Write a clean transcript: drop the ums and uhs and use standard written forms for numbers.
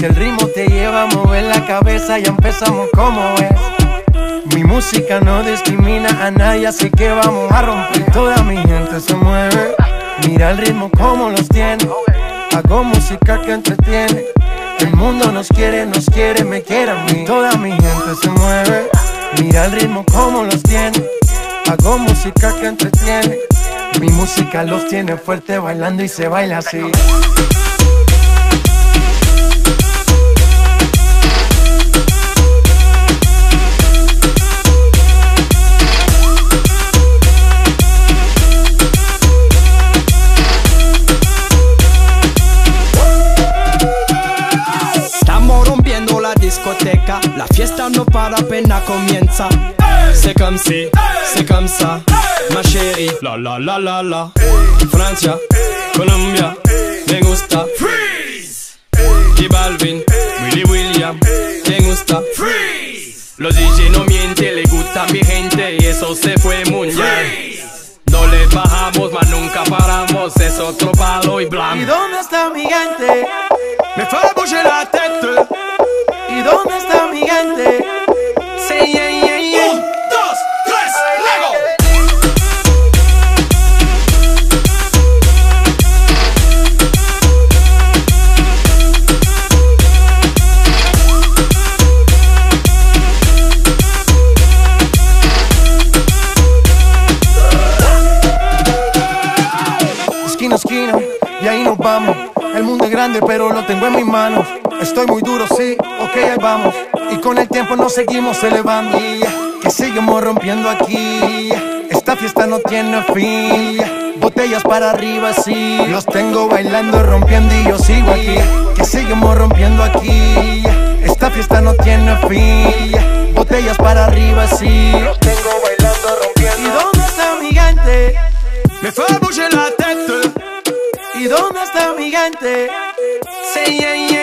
Si el ritmo te lleva a mover la cabeza, ya empezamos como es. Mi música no discrimina a nadie, así que vamos a romper. Toda mi gente se mueve, mira el ritmo como los tiene. Hago música que entretiene. El mundo nos quiere, me quiere a mí. Toda mi gente se mueve, mira el ritmo como los tiene. Hago música que entretiene. Mi música los tiene fuerte bailando y se baila así. Estamos rompiendo la discoteca, la fiesta no para, apenas comienza. C'est comme si, c'est comme ça, ma chérie. La la la la la. Francia, Colombia, me gusta. Freeze. Y Balvin, Willy William, me gusta. Freeze. Los DJ no mienten, le gusta a mi gente y eso se fue mundial. No le bajamos, mas nunca paramos, es otro palo y blanco. ¿Y dónde está mi gente? Me fait bouger la tête. ¿Y dónde está mi gente? Say yeah yeah yeah. 1, 2, 3, Lego. Esquina a esquina, y ahí nos vamos. El mundo es grande, pero lo tengo en mis manos. Estoy muy duro, sí, ok, ahí vamos. Y con el tiempo nos seguimos elevando. Que seguimos rompiendo aquí. Esta fiesta no tiene fin. Botellas para arriba, sí. Los tengo bailando, rompiendo y yo sigo aquí. Que seguimos rompiendo aquí. Esta fiesta no tiene fin. Botellas para arriba, sí. Los tengo bailando, rompiendo. ¿Y dónde está mi gente? Me fait bouger la tête. ¿Y dónde está mi gente? Say yeah yeah.